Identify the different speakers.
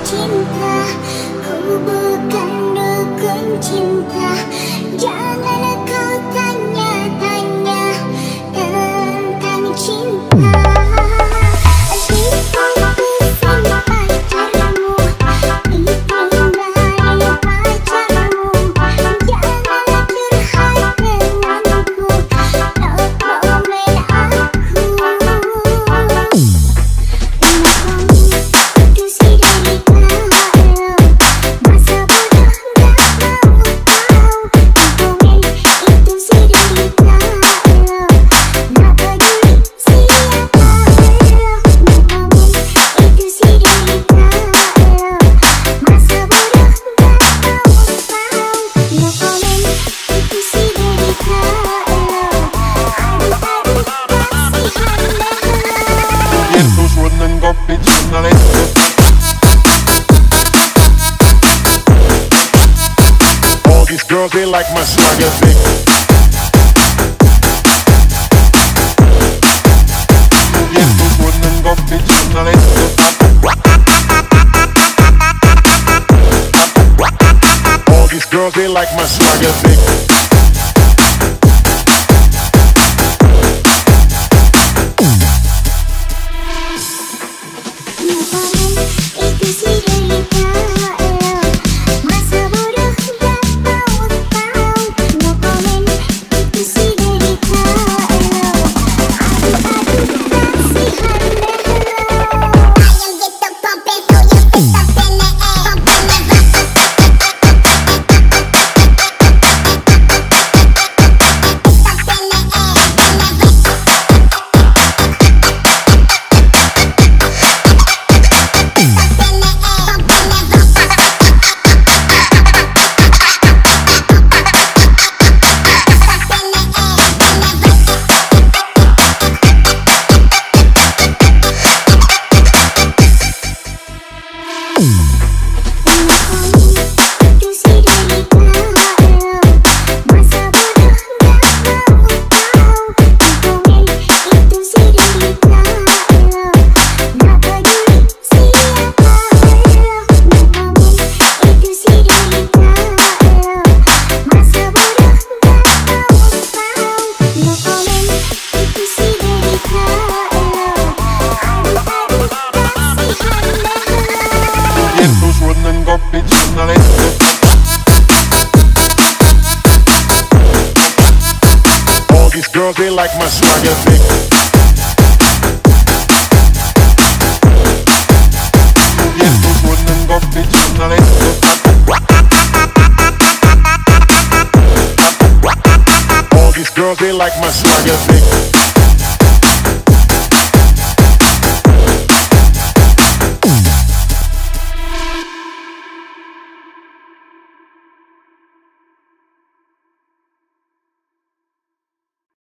Speaker 1: cinta, ku bukan dukun cinta. Jangan kau tanya-tanya tentang cinta.
Speaker 2: Girls, they like my swagger big. Yeah, those wouldn't go bitches, now let's go. All these girls, they like my swagger big. All these girls, they like my swagger big. Yeah, those wouldn't go bitches, now let's go. All these girls, they like my swagger big.